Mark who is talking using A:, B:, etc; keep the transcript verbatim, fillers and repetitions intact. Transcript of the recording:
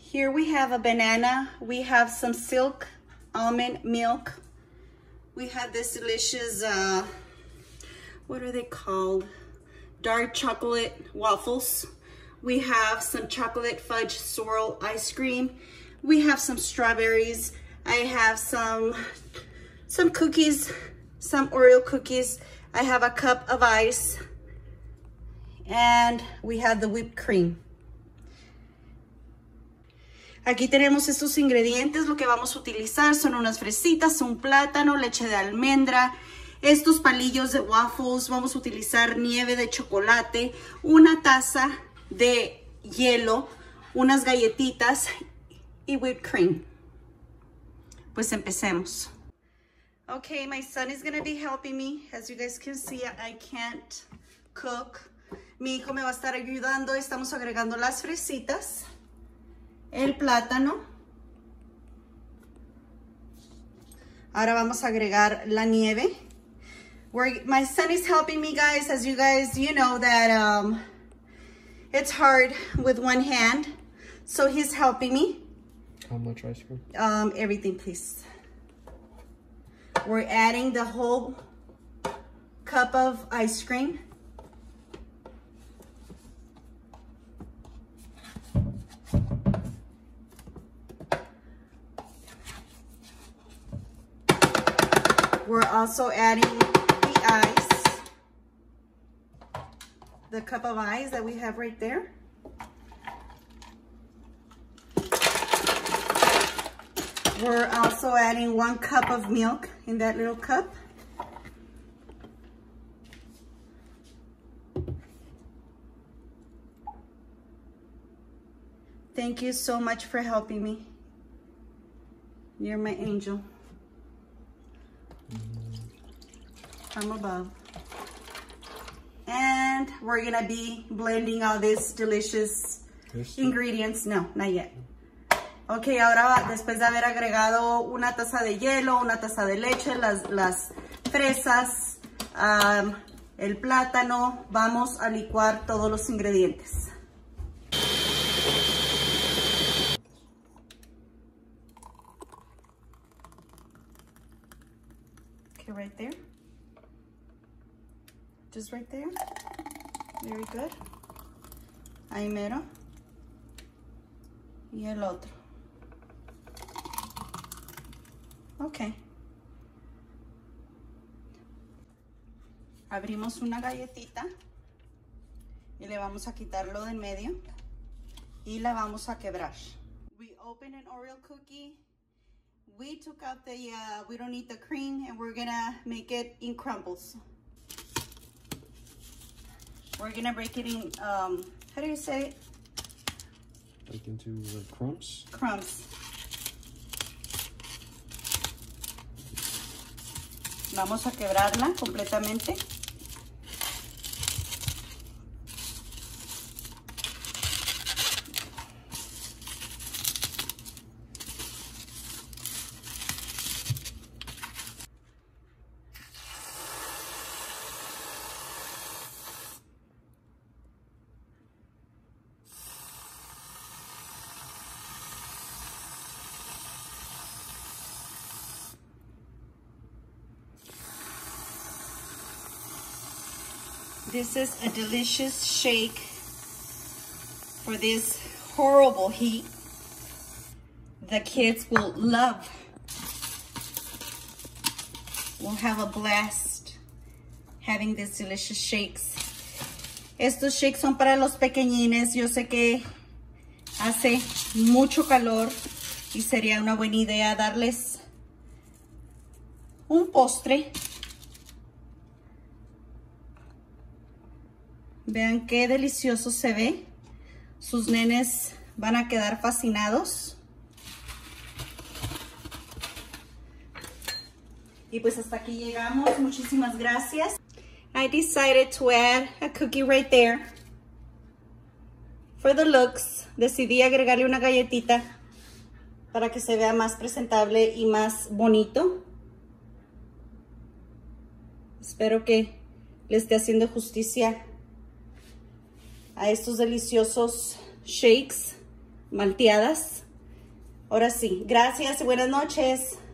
A: Here we have a banana. We have some Silk almond milk. We have this delicious, uh, what are they called? Dark chocolate waffles. We have some chocolate fudge swirl ice cream. We have some strawberries. I have some, some cookies, some Oreo cookies. I have a cup of ice. And we have the whipped cream. Aquí tenemos estos ingredientes. Lo que vamos a utilizar son unas fresitas, un plátano, leche de almendra, estos palillos de waffles. Vamos a utilizar nieve de chocolate, una taza de hielo, unas galletitas y whipped cream. Pues empecemos. Okay, my son is gonna be helping me. As you guys can see, I can't cook. Mi hijo me va a estar ayudando. Estamos agregando las fresitas, el plátano. Ahora vamos a agregar la nieve. We're, my son is helping me, guys. As you guys, you know that um, it's hard with one hand. So he's helping me.
B: How much ice cream?
A: Um, everything, please. We're adding the whole cup of ice cream. We're also adding the ice, the cup of ice that we have right there. We're also adding one cup of milk in that little cup. Thank you so much for helping me. You're my angel. From above. And we're gonna be blending all these delicious ingredients. No, not yet. Ok, ahora después de haber agregado una taza de hielo, una taza de leche, las, las fresas, um, el plátano, vamos a licuar todos los ingredientes. Okay, right there. Just right there. Very good. Ahí mero. Y el otro. Ok. Abrimos una galletita y le vamos a quitarlo de en medio y la vamos a quebrar. We open an Oreo cookie. We took out the, uh, we don't need the cream, and we're gonna make it in crumbles. We're gonna break it in, um, how do you say it?
B: Like into uh, crumbs?
A: Crumbs. Vamos a quebrarla completamente. This is a delicious shake for this horrible heat. The kids will love. We'll have a blast having these delicious shakes. Estos shakes son para los pequeñines. Yo sé que hace mucho calor y sería una buena idea darles un postre. Vean qué delicioso se ve. Sus nenes van a quedar fascinados. Y pues hasta aquí llegamos. Muchísimas gracias. I decided to add a cookie right there. For the looks, decidí agregarle una galletita para que se vea más presentable y más bonito. Espero que le esté haciendo justicia a estos deliciosos shakes malteadas. Ahora sí, gracias y buenas noches.